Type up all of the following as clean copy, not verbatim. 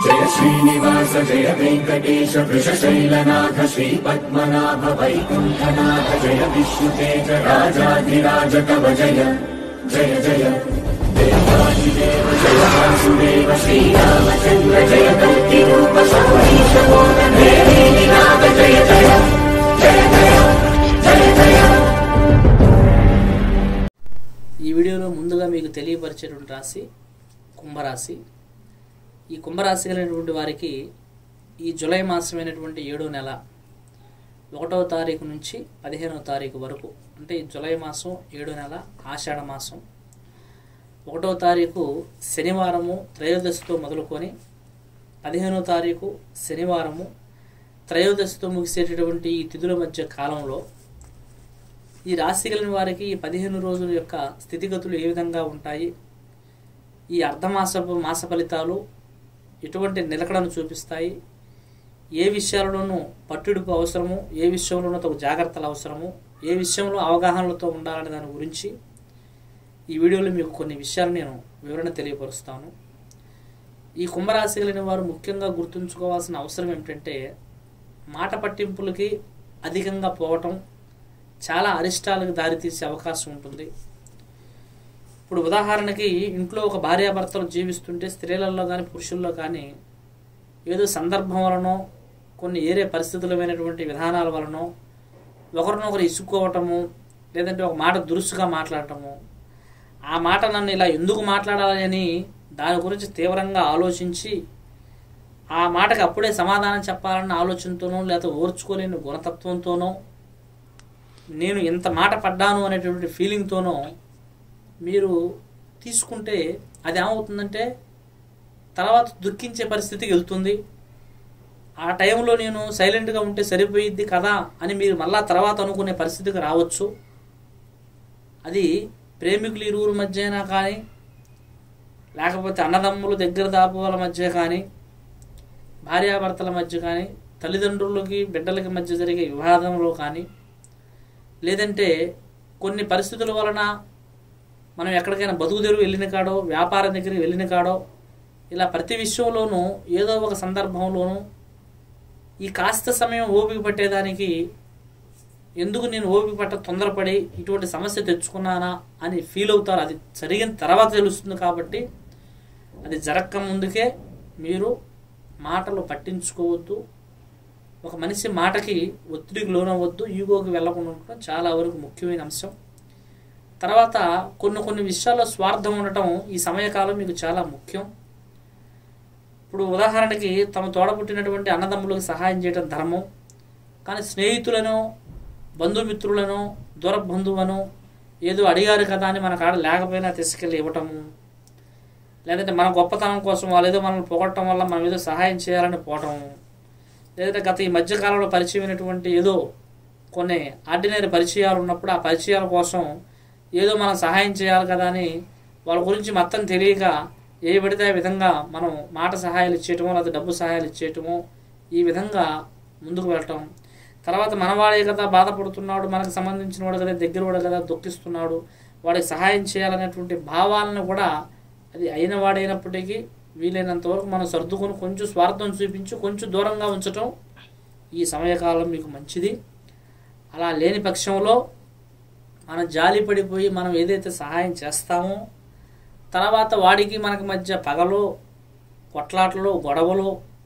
जय श्रीनिवास जय वेंकटेश वृषशैलनाथ श्रीपद्मनाभ वैकुंठनाथ जय विष्णुतेज राजाधिराज तव जय जय जय देवादिदेव जय वासुदेव श्रीरामचंद्र जय कल्किरूप शौरीश मोदन देवीनाथ जय जय जय जय जय जय। ఈ వీడియోలో ముందుగా మీకు తెలియపరిచేటువంటి రాశి కుంభరాశి. ఈ కుంభరాశి కలిగినటువంటి వారికి ఈ జూలై మాసమైనటువంటి 7వ నెల 1వ తారీఖు నుంచి 15వ తారీఖు వరకు, అంటే ఈ జూలై మాసం 7వ నెల ఆషాఢ మాసం 1వ తారీఖు శనివారము త్రయోదశితో మొదలుకొని 15వ తారీఖు శనివారము త్రయోదశితో ముగిసేటటువంటి ఈ తిథుల మధ్య కాలంలో ఈ రాశి కలిగిన వారికి ఈ 15 రోజుల యొక్క స్థితిగతులు ఏ విధంగా ఉంటాయి, ఈ మాస ఫలితాలు ఎటువంటి నిలకడను చూపిస్తాయి, ఏ విషయాలలోనూ పట్టుడుపు అవసరము, ఏ విషయంలోనూ తగు జాగ్రత్తలు అవసరము, ఏ విషయంలో అవగాహనలతో ఉండాలనే దాని గురించి ఈ వీడియోలో మీకు కొన్ని విషయాలు నేను వివరణ తెలియపరుస్తాను. ఈ కుంభరాశి కలిగిన వారు ముఖ్యంగా గుర్తుంచుకోవాల్సిన అవసరం ఏమిటంటే, మాట పట్టింపులకి అధికంగా పోవటం చాలా అరిష్టాలకు దారితీసే అవకాశం ఉంటుంది. ఇప్పుడు ఉదాహరణకి ఇంట్లో ఒక భార్యాభర్తలు జీవిస్తుంటే స్త్రీలలో కానీ పురుషుల్లో కానీ ఏదో సందర్భం వలనో కొన్ని ఏరే పరిస్థితులమైనటువంటి విధానాల వలనో ఒకరినొకరు ఇసుక్కోవటము, లేదంటే ఒక మాట దురుసుగా మాట్లాడటము, ఆ మాట నన్ను ఇలా ఎందుకు మాట్లాడాలి అని దాని గురించి తీవ్రంగా ఆలోచించి ఆ మాటకి అప్పుడే సమాధానం చెప్పాలన్న ఆలోచనతోనో లేదా ఓర్చుకోలేని గుణతత్వంతోనో నేను ఎంత మాట పడ్డాను అనేటువంటి ఫీలింగ్తోనో మీరు తీసుకుంటే అది ఏమవుతుందంటే తర్వాత దుఃఖించే పరిస్థితికి వెళ్తుంది. ఆ టైంలో నేను సైలెంట్గా ఉంటే సరిపోయిద్ది కదా అని మీరు మళ్ళా తర్వాత అనుకునే పరిస్థితికి రావచ్చు. అది ప్రేమికులు ఇరువురు మధ్య అయినా కానీ, లేకపోతే అన్నదమ్ములు దగ్గర దాపుల మధ్య కానీ, భార్యాభర్తల మధ్య కానీ, తల్లిదండ్రులకి బిడ్డలకి మధ్య జరిగే వివాదంలో కానీ, లేదంటే కొన్ని పరిస్థితుల వలన మనం ఎక్కడికైనా బతుకు తెరువు వెళ్ళిన కాడో, వ్యాపారం దగ్గరికి వెళ్ళిన కాడో, ఇలా ప్రతి విషయంలోనూ ఏదో ఒక సందర్భంలోనూ ఈ కాస్త సమయం ఓపిక పట్టేదానికి ఎందుకు నేను ఓపిక పట్ట తొందరపడి ఇటువంటి సమస్య తెచ్చుకున్నానా అని ఫీల్ అవుతారు. అది జరిగిన తర్వాత తెలుస్తుంది. కాబట్టి అది జరగక ముందుకే మీరు మాటలు పట్టించుకోవద్దు. ఒక మనిషి మాటకి ఒత్తిడికి లోనవద్దు, ఈగోకి వెళ్లకుండా ఉండటం చాలా వరకు ముఖ్యమైన అంశం. తర్వాత కొన్ని విషయాల్లో స్వార్థం ఉండటం ఈ సమయకాలం మీకు చాలా ముఖ్యం. ఇప్పుడు ఉదాహరణకి తమ తోడపుట్టినటువంటి అన్నదమ్ములకు సహాయం చేయడం ధర్మం, కానీ స్నేహితులను, బంధుమిత్రులను, దూర బంధువులను ఏదో అడిగారు కదా అని మన కాడ లేకపోయినా తీసుకెళ్ళి ఇవ్వటము, లేదంటే మన గొప్పతనం కోసం వాళ్ళు ఏదో మనల్ని పొగడటం వల్ల మనం ఏదో సహాయం చేయాలని పోవటం, లేదంటే గత ఈ మధ్యకాలంలో పరిచయమైనటువంటి ఏదో కొన్ని ఆర్డినరీ పరిచయాలు ఉన్నప్పుడు ఆ పరిచయాల కోసం ఏదో మనం సహాయం చేయాలి కదా అని వాళ్ళ గురించి మొత్తం తెలియక ఏ పడితే ఆ విధంగా మనం మాట సహాయాలు ఇచ్చేయటమో లేదా డబ్బు సహాయాలు ఇచ్చేయటమో ఈ విధంగా ముందుకు వెళ్ళటం. తర్వాత మనవాడే కదా బాధపడుతున్నాడు, మనకు సంబంధించిన వాడు కదా, దగ్గర వాడు కదా దుఃఖిస్తున్నాడు, వాడికి సహాయం చేయాలనేటువంటి భావాలను కూడా అది అయిన వాడైనప్పటికీ వీలైనంత వరకు మనం సర్దుకొని కొంచెం స్వార్థం చూపించి కొంచెం దూరంగా ఉంచటం ఈ సమయకాలం మీకు మంచిది. అలా లేని పక్షంలో మనం జాలి పడిపోయి మనం ఏదైతే సహాయం చేస్తామో తర్వాత వాడికి మనకి మధ్య పగలో, కొట్లాటలో, గొడవలో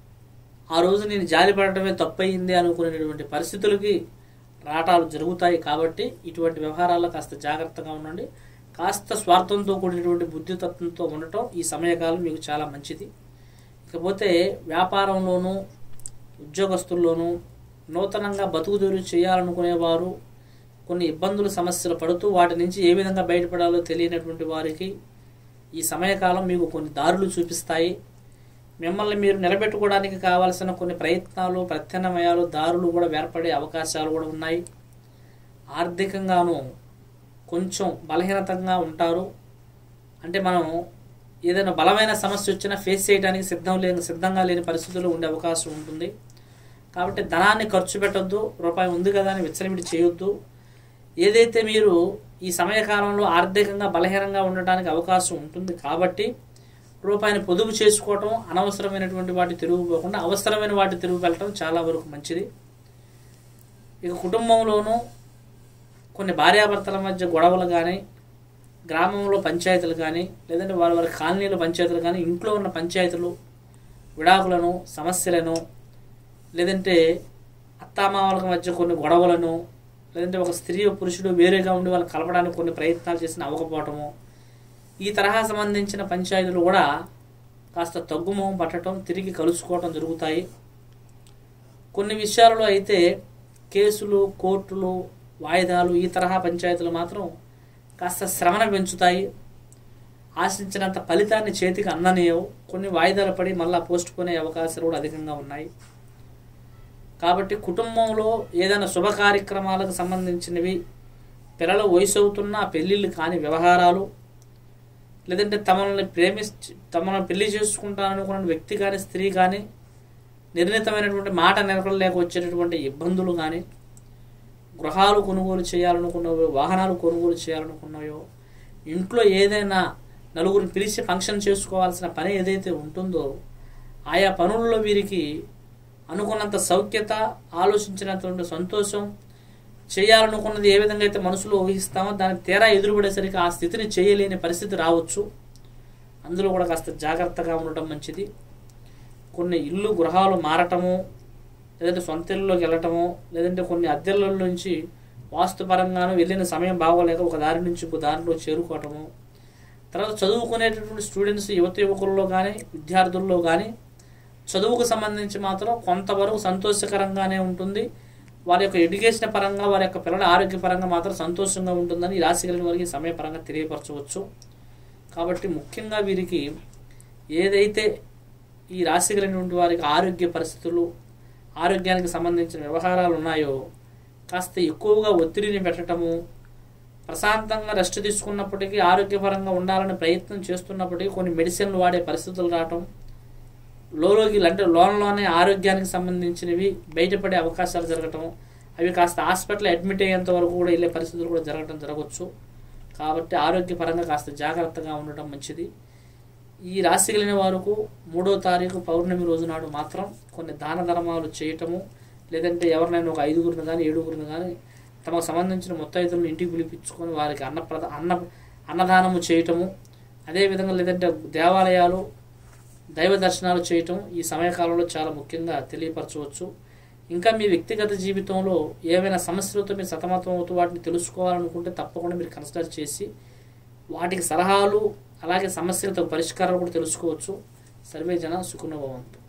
ఆ రోజు నేను జాలి పడటమే తప్పయింది అనుకునేటువంటి పరిస్థితులకి రాటాలు జరుగుతాయి. కాబట్టి ఇటువంటి వ్యవహారాల్లో కాస్త జాగ్రత్తగా ఉండండి. కాస్త స్వార్థంతో కూడినటువంటి బుద్ధితత్వంతో ఉండటం ఈ సమయకాలం మీకు చాలా మంచిది. ఇకపోతే వ్యాపారంలోనూ ఉద్యోగస్తుల్లోనూ నూతనంగా బతుకు తెరువు చేయాలనుకునేవారు కొన్ని ఇబ్బందులు, సమస్యలు పడుతూ వాటి నుంచి ఏ విధంగా బయటపడాలో తెలియనటువంటి వారికి ఈ సమయకాలం మీకు కొన్ని దారులు చూపిస్తాయి. మిమ్మల్ని మీరు నిలబెట్టుకోవడానికి కావాల్సిన కొన్ని ప్రయత్నాలు, ప్రత్యామ్నాయాలు, దారులు కూడా ఏర్పడే అవకాశాలు కూడా ఉన్నాయి. ఆర్థికంగాను కొంచెం బలహీనతంగా ఉంటారు. అంటే మనం ఏదైనా బలమైన సమస్య వచ్చినా ఫేస్ చేయడానికి సిద్ధంగా లేని పరిస్థితుల్లో ఉండే అవకాశం ఉంటుంది. కాబట్టి ధనాన్ని ఖర్చు పెట్టొద్దు, రూపాయి ఉంది కదా అని విచ్చలవిడి చేయొద్దు. ఏదైతే మీరు ఈ సమయకాలంలో ఆర్థికంగా బలహీనంగా ఉండడానికి అవకాశం ఉంటుంది కాబట్టి రూపాయిని పొదుపు చేసుకోవటం, అనవసరమైనటువంటి వాటి తిరుగుపోకుండా అవసరమైన వాటి తిరుగు వెళ్ళటం చాలా వరకు మంచిది. ఇక కుటుంబంలోనూ కొన్ని భార్యాభర్తల మధ్య గొడవలు కానీ, గ్రామంలో పంచాయతీలు కానీ, లేదంటే వారి కాలనీలో పంచాయతీలు కానీ, ఇంట్లో ఉన్న పంచాయతీలు, విడాకులను, సమస్యలను, లేదంటే అత్తామామల మధ్య కొన్ని గొడవలను, లేదంటే ఒక స్త్రీ పురుషుడు వేరేగా ఉండి వాళ్ళని కలపడానికి కొన్ని ప్రయత్నాలు చేసిన అవ్వకపోవటము, ఈ తరహా సంబంధించిన పంచాయతీలు కూడా కాస్త తగ్గుముఖం పట్టడం, తిరిగి కలుసుకోవటం జరుగుతాయి. కొన్ని విషయాలలో అయితే కేసులు, కోర్టులు, వాయిదాలు, ఈ తరహా పంచాయతీలు మాత్రం కాస్త శ్రమను పెంచుతాయి. ఆశించినంత ఫలితాన్ని చేతికి అందనేయవు. కొన్ని వాయిదాలు పడి మళ్ళీ పోస్ట్ పోనే అవకాశాలు కూడా అధికంగా ఉన్నాయి. కాబట్టి కుటుంబంలో ఏదైనా శుభ కార్యక్రమాలకు సంబంధించినవి, పిల్లల వయసు అవుతున్న పెళ్ళిళ్ళు కాని వ్యవహారాలు, లేదంటే తమను పెళ్లి చేసుకుంటాననుకున్న వ్యక్తి కానీ, స్త్రీ కానీ నిర్ణీతమైనటువంటి మాట నిలకడలేక వచ్చేటటువంటి ఇబ్బందులు కానీ, గృహాలు కొనుగోలు చేయాలనుకున్నవో, వాహనాలు కొనుగోలు చేయాలనుకున్నాయో, ఇంట్లో ఏదైనా నలుగురిని పిలిచి ఫంక్షన్ చేసుకోవాల్సిన పని ఏదైతే ఉంటుందో ఆయా పనుల్లో వీరికి అనుకున్నంత సౌఖ్యత, ఆలోచించినంత సంతోషం, చేయాలనుకున్నది ఏ విధంగా అయితే మనసులో ఊహిస్తామో దానికి తీరా ఎదురుపడేసరికి ఆ స్థితిని చేయలేని పరిస్థితి రావచ్చు. అందులో కూడా కాస్త జాగ్రత్తగా ఉండటం మంచిది. కొన్ని ఇల్లు గృహాలు మారటము, లేదంటే సొంత ఇల్లులోకి వెళ్ళటము, లేదంటే కొన్ని అద్దెల నుంచి వాస్తుపరంగాను వెళ్ళిన సమయం బాగోలేక ఒక దారి నుంచి ఇంకో దారిలో చేరుకోవటము, తర్వాత చదువుకునేటటువంటి స్టూడెంట్స్, యువకుల్లో కానీ విద్యార్థుల్లో కానీ చదువుకు సంబంధించి మాత్రం కొంతవరకు సంతోషకరంగానే ఉంటుంది. వారి యొక్క ఎడ్యుకేషన్ పరంగా, వారి యొక్క పిల్లల ఆరోగ్యపరంగా మాత్రం సంతోషంగా ఉంటుందని ఈ రాశి కలిగిన వారికి సమయపరంగా తెలియపరచవచ్చు. కాబట్టి ముఖ్యంగా వీరికి ఏదైతే ఈ రాశి కలిగినటువంటి వారికి ఆరోగ్య పరిస్థితులు, ఆరోగ్యానికి సంబంధించిన వ్యవహారాలు ఉన్నాయో కాస్త ఎక్కువగా ఒత్తిడిని పెట్టడము, ప్రశాంతంగా రెస్ట్ తీసుకున్నప్పటికీ ఆరోగ్యపరంగా ఉండాలని ప్రయత్నం చేస్తున్నప్పటికీ కొన్ని మెడిసిన్లు వాడే పరిస్థితులు రావటం, లోలోకి అంటే లోన్లోనే ఆరోగ్యానికి సంబంధించినవి బయటపడే అవకాశాలు జరగటం, అవి కాస్త హాస్పిటల్ అడ్మిట్ అయ్యేంత వరకు కూడా వెళ్ళే పరిస్థితులు కూడా జరగవచ్చు. కాబట్టి ఆరోగ్యపరంగా కాస్త జాగ్రత్తగా ఉండటం మంచిది. ఈ రాశి కలిగిన వారికి 3వ తారీఖు పౌర్ణమి రోజు నాడు మాత్రం కొన్ని దాన ధర్మాలు చేయటము, లేదంటే ఎవరినైనా ఒక 5గురిని కానీ 7గురిని కానీ తమకు సంబంధించిన ముత్తైదులను ఇంటికి పిలిపించుకొని వారికి అన్నదానము చేయటము, అదేవిధంగా లేదంటే దేవాలయాలు, దైవ దర్శనాలు చేయటం ఈ సమయకాలంలో చాలా ముఖ్యంగా తెలియపరచవచ్చు. ఇంకా మీ వ్యక్తిగత జీవితంలో ఏవైనా సమస్యలతో మీరు సతమతం అవుతూ వాటిని తెలుసుకోవాలనుకుంటే తప్పకుండా మీరు కన్సిడర్ చేసి వాటికి సలహాలు, అలాగే సమస్యలతో పరిష్కారాలు కూడా తెలుసుకోవచ్చు. సర్వే జన సుఖినో భవంతు.